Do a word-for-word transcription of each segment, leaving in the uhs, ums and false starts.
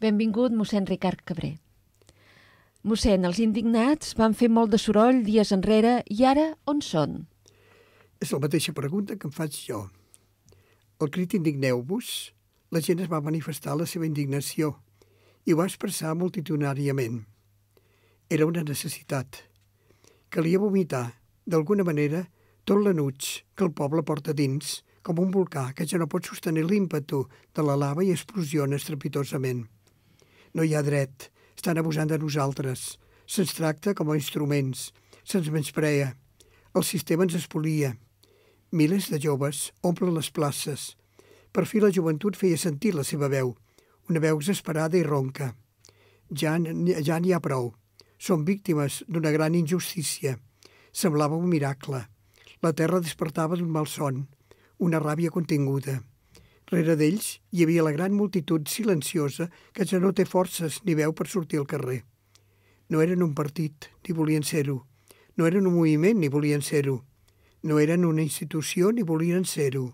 Benvingut, mossèn Ricard Cabré. Mossèn, els indignats van fer molt de soroll dies enrere i ara on són? És la mateixa pregunta que em faig jo. El crit indigneu-vos, la gent es va manifestar la seva indignació i ho va expressar multitudinàriament. Era una necessitat. Calia vomitar, d'alguna manera, tot l'enuig que el poble porta dins, com un volcà que ja no pot sostenir l'ímpetu de la lava i explosiona estrepitosament. No hi ha dret, estan abusant de nosaltres, se'ns tracta com a instruments, se'ns menysprea, el sistema ens espolia. Milers de joves omplen les places. Per fi la joventut feia sentir la seva veu, una veu exasperada i ronca. Ja, ja n'hi ha prou. Som víctimes d'una gran injustícia. Semblava un miracle. La terra despertava d'un malson, una ràbia continguda. Rere d'ells hi havia la gran multitud silenciosa que ja no té forces ni veu per sortir al carrer. No eren un partit, ni volien ser-ho. No eren un moviment, ni volien ser-ho. No eren una institució, ni volien ser-ho.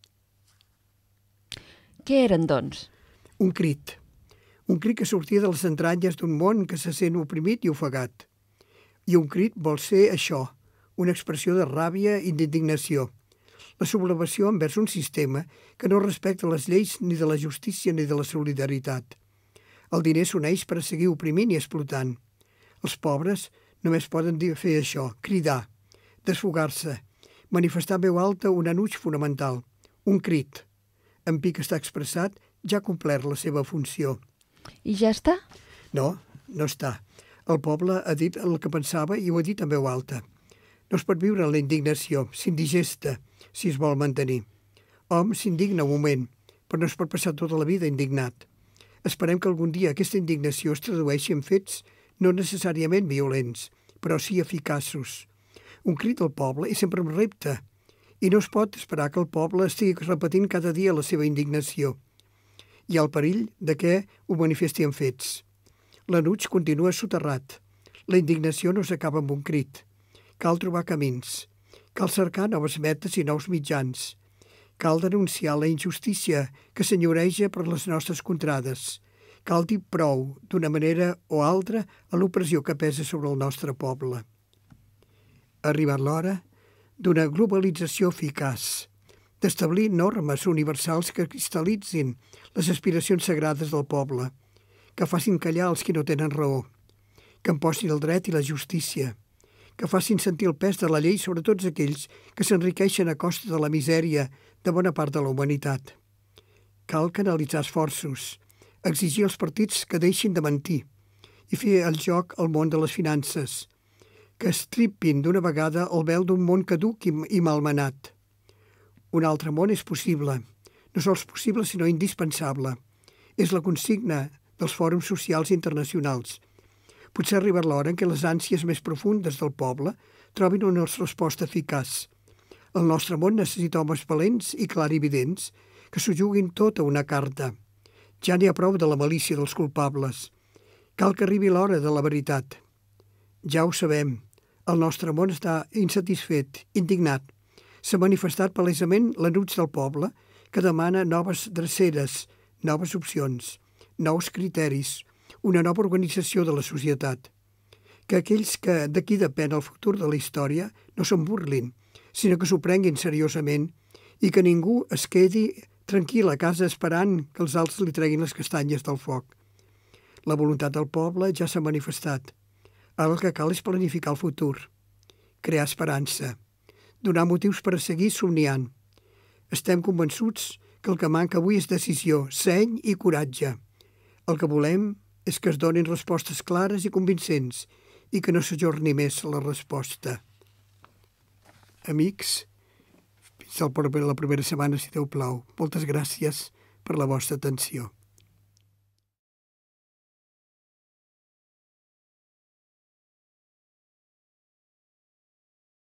Què eren, doncs? Un crit. Un crit que sortia de les entranyes d'un món que se sent oprimit i ofegat. I un crit vol ser això, una expressió de ràbia i d'indignació. La sublevació envers un sistema que no respecta les lleis ni de la justícia ni de la solidaritat. El diner s'uneix per a seguir oprimint i explotant. Els pobres només poden fer això, cridar, desfogar-se, manifestar en veu alta un enuig fonamental, un crit. En pic està expressat, ja ha complert la seva funció. I ja està? No, no està. El poble ha dit el que pensava i ho ha dit en veu alta. No es pot viure en la indignació, s'indigesta, si es vol mantenir. Hom s'indigna un moment, però no es pot passar tota la vida indignat. Esperem que algun dia aquesta indignació es tradueixi en fets no necessàriament violents, però sí eficaços. Un crit del poble és sempre un repte, i no es pot esperar que el poble estigui repetint cada dia la seva indignació. Hi ha el perill de que ho manifesti en fets. L'enuig continua soterrat. La indignació no s'acaba amb un crit. Cal trobar camins. Cal cercar noves metes i nous mitjans. Cal denunciar la injustícia que senyoreja per les nostres contrades. Cal dir prou, d'una manera o altra, a l'opressió que pesa sobre el nostre poble. Ha arribat l'hora d'una globalització eficaç, d'establir normes universals que cristal·litzin les aspiracions sagrades del poble, que facin callar els qui no tenen raó, que emposin el dret i la justícia, que facin sentir el pes de la llei sobre tots aquells que s'enriqueixen a costa de la misèria de bona part de la humanitat. Cal canalitzar esforços, exigir als partits que deixin de mentir i fer el joc al món de les finances, que estripin d'una vegada el vel d'un món caduc i, i malmenat. Un altre món és possible, no sols possible sinó indispensable. És la consigna dels fòrums socials internacionals. Potser ha arribat l'hora en què les ànsies més profundes del poble trobin una resposta eficaç. El nostre món necessita homes valents i clarividents que s'ho juguin tot a una carta. Ja n'hi ha prou de la malícia dels culpables. Cal que arribi l'hora de la veritat. Ja ho sabem, el nostre món està insatisfet, indignat. S'ha manifestat palesament l'enuig del poble que demana noves dreceres, noves opcions, nous criteris, una nova organització de la societat. Que aquells que d'aquí depèn el futur de la història no se'n burlin, sinó que s'ho prenguin seriosament i que ningú es quedi tranquil a casa esperant que els altres li treguin les castanyes del foc. La voluntat del poble ja s'ha manifestat. Ara el que cal és planificar el futur, crear esperança, donar motius per a seguir somniant. Estem convençuts que el que manca avui és decisió, seny i coratge. El que volem és que es donin respostes clares i convincents i que no s'ajorni més la resposta. Amics, fins la propera setmana, si Déu plau. Moltes gràcies per la vostra atenció.